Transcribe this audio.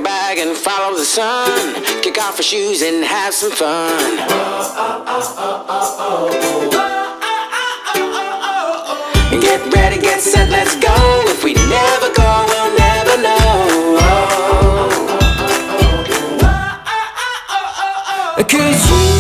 a bag and follow the sun. Kick off your shoes and have some fun. Get ready, get set, let's go. If we never go, we'll never know. 'Cause you